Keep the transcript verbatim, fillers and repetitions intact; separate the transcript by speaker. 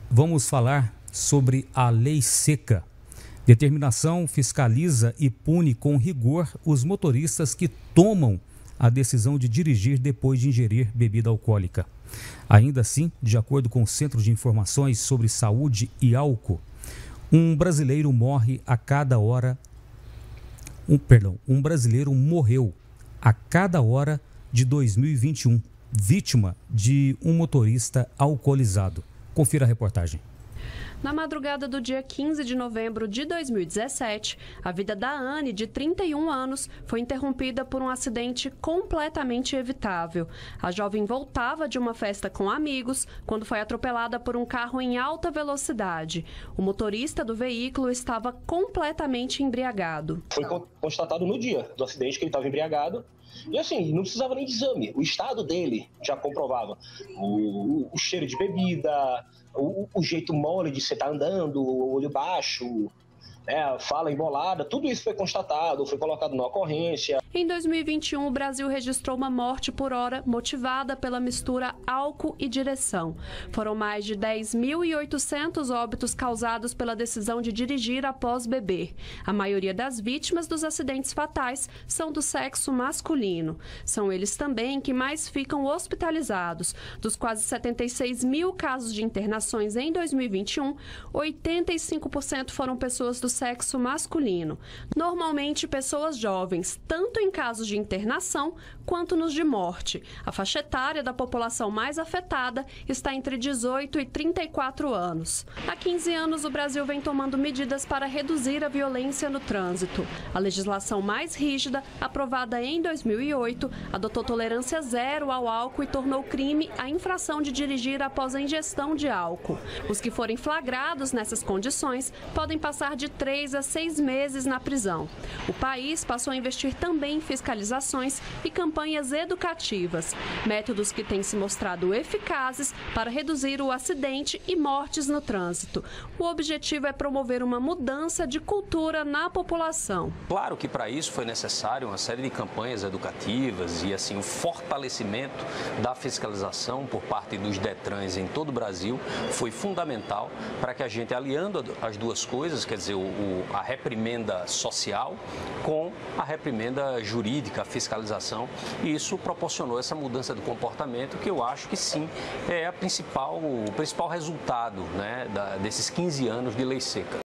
Speaker 1: vamos falar sobre a Lei Seca. Determinação fiscaliza e pune com rigor os motoristas que tomam a decisão de dirigir depois de ingerir bebida alcoólica. Ainda assim, de acordo com o Centro de Informações sobre Saúde e Álcool, um brasileiro morre a cada hora, um, perdão, um brasileiro morreu a cada hora de dois mil e vinte e um, vítima de um motorista alcoolizado. Confira a reportagem.
Speaker 2: Na madrugada do dia quinze de novembro de dois mil e dezessete, a vida da Anne, de trinta e um anos, foi interrompida por um acidente completamente evitável. A jovem voltava de uma festa com amigos quando foi atropelada por um carro em alta velocidade. O motorista do veículo estava completamente embriagado.
Speaker 3: Foi constatado no dia do acidente que ele estava embriagado. E assim, não precisava nem de exame, o estado dele já comprovava o, o, o cheiro de bebida, o, o jeito mole de você estar andando, o olho baixo, né, fala embolada, tudo isso foi constatado, foi colocado na ocorrência.
Speaker 2: Em dois mil e vinte e um, o Brasil registrou uma morte por hora motivada pela mistura álcool e direção. Foram mais de dez mil e oitocentos óbitos causados pela decisão de dirigir após beber. A maioria das vítimas dos acidentes fatais são do sexo masculino. São eles também que mais ficam hospitalizados. Dos quase setenta e seis mil casos de internações em dois mil e vinte e um, oitenta e cinco por cento foram pessoas do sexo masculino. Normalmente pessoas jovens, tanto em casos de internação quanto nos de morte. A faixa etária da população mais afetada está entre dezoito e trinta e quatro anos. Há quinze anos, o Brasil vem tomando medidas para reduzir a violência no trânsito. A legislação mais rígida, aprovada em dois mil e oito, adotou tolerância zero ao álcool e tornou crime a infração de dirigir após a ingestão de álcool. Os que forem flagrados nessas condições podem passar de três a seis meses na prisão. O país passou a investir também em fiscalizações e campanhas educativas, métodos que têm se mostrado eficazes para reduzir o acidente e mortes no trânsito. O objetivo é promover uma mudança de cultura na população.
Speaker 4: Claro que para isso foi necessário uma série de campanhas educativas e assim o fortalecimento da fiscalização por parte dos Detrans em todo o Brasil foi fundamental para que a gente, aliando as duas coisas, quer dizer, o, o, a reprimenda social com a reprimenda jurídica, a fiscalização, e isso proporcionou essa mudança de comportamento que eu acho que sim é a principal, o principal resultado, né, da, desses quinze anos de lei seca.